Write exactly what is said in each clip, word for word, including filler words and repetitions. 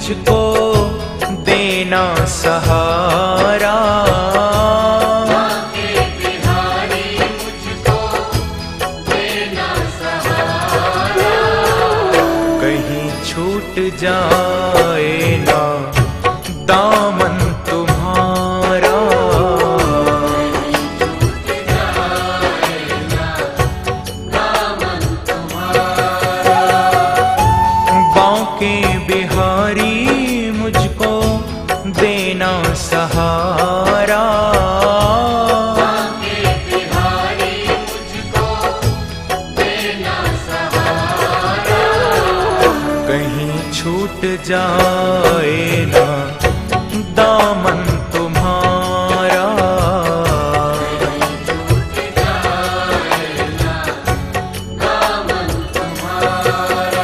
मुझको देना सहारा। बांके बिहारी मुझको देना सहारा। कहीं छूट जाए ना दामन तुम्हारा। बांके बिहारी मुझको देना सहारा। बांके बिहारी मुझको देना सहारा। कहीं छूट जाए ना दामन तुम्हारा। दामन तुम्हारा।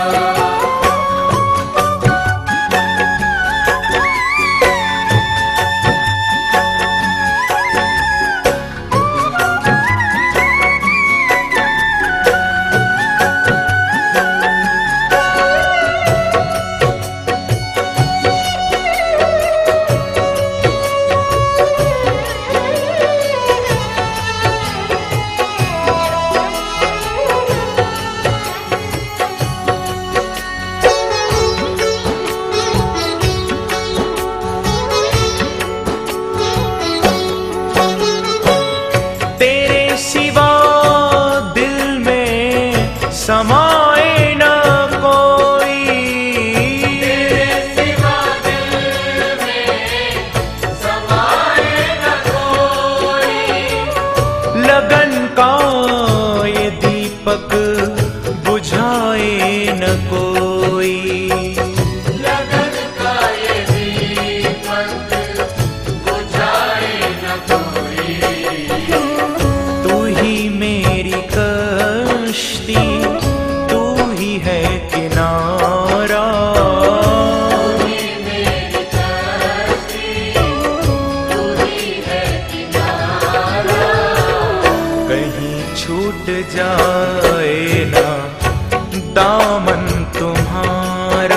तेरे सिवा दिल में समाए न कोई। तेरे सिवा दिल में समाए न कोई। लगन का ये दीपक बुझाए न कोई। लगन का ये दीपक बुझाए न कोई। तू ही मेरी कश्ती, तू ही है किनारा। तू ही मेरी कश्ती, तू ही है किनारा। कहीं छूट जाए ना दामन तुम्हारा।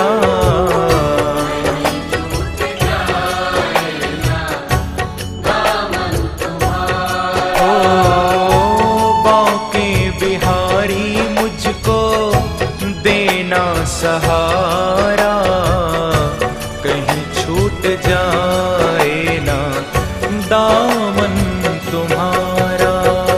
दामन तुम्हारा। ओ बांके बिहारी मुझको देना सहारा। कहीं छूट जाए ना दामन तुम्हारा।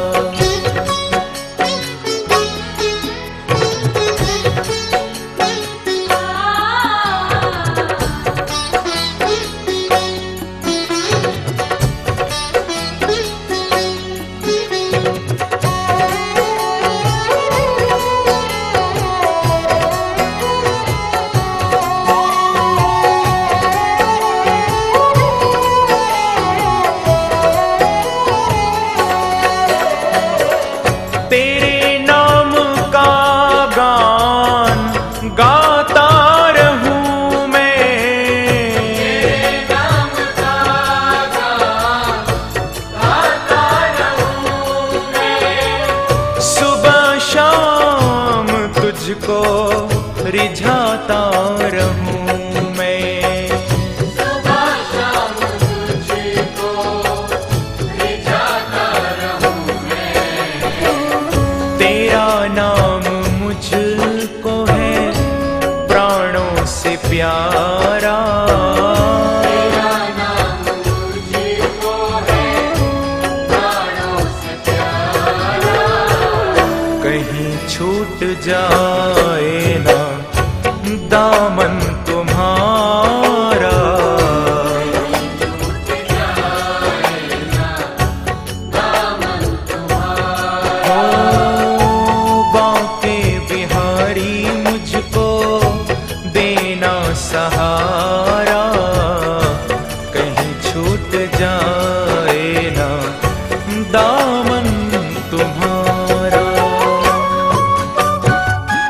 तेरे नाम का गान गाता रहूं मैं। तेरे नाम का गान गाता रहूं मैं। सुबह शाम तुझको रिझाता रहूं मैं। सुबह शाम तुझको रिझाता रहूं मैं। तेरा नाम मुझको है प्राणों से प्यारा। तेरा नाम मुझको है प्राणों से प्यारा। कहीं छूट जाए ना दामन तुम्हारा। दामन तुम्हारा। ओ बांके बिहारी मुझको देना सहारा। कहीं छूट जाए ना दामन तुम्हारा।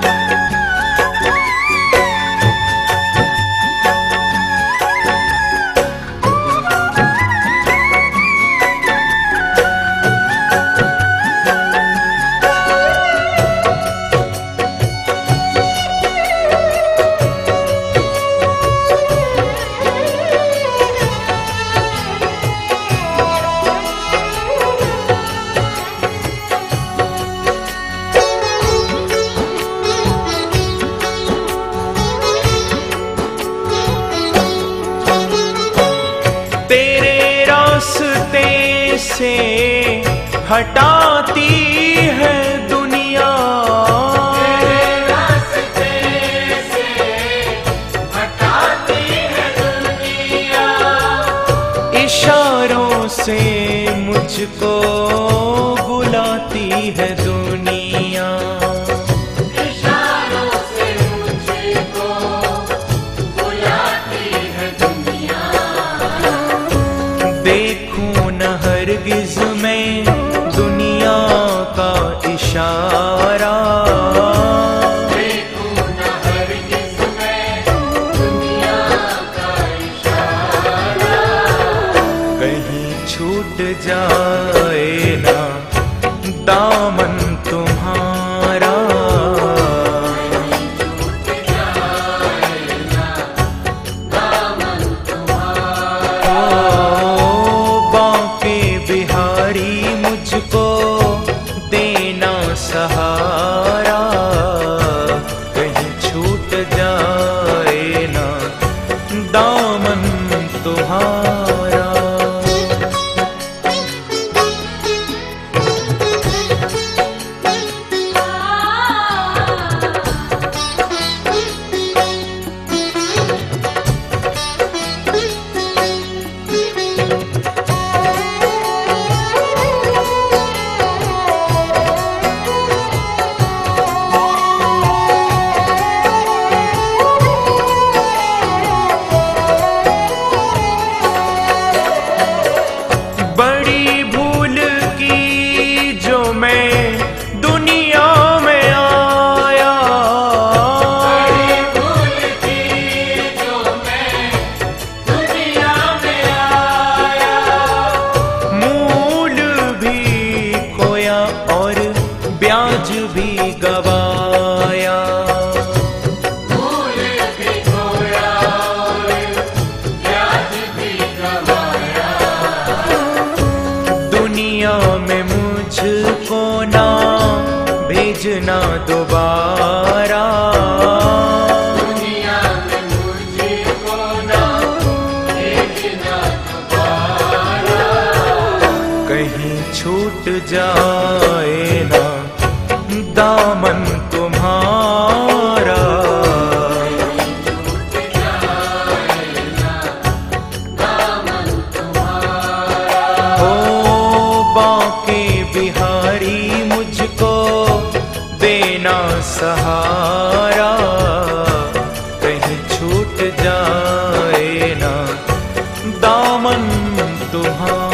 से हटाती है दुनिया, तेरे रास्ते से हटाती है दुनिया, इशारों से मुझको बुलाती है दुनिया। इशारों से मुझको बुलाती है दुनिया। देखूं न हरगिज़ मैं दुनिया का इशारा, देखूं न हरगिज़ मैं दुनिया का इशारा, कहीं छूट जाए ना दामन तुम्हारा। छूट जाए ना दामन तुम्हारा। ओ बांके बिहारी मुझको देना सहारा, कहीं छूट जाए ना दामन तुम्हारा। बड़ी भूल की जो मैं दुनिया में आया, बड़ी भूल की जो मैं दुनिया में आया, मूल भी खोया और ब्याज भी गवाया। भूल भी खोया और ब्याज भी गवाया। दुनिया में मुझको ना भेजना दोबारा, दुनिया में मुझको ना भेजना दोबारा, कहीं छूट जाए ना दामन तुम्हारा। छूट जाए ना दामन तुम्हारा। ओ बांके बिहारी मुझको देना सहारा, कहीं छूट जाए ना दामन तुम्हारा।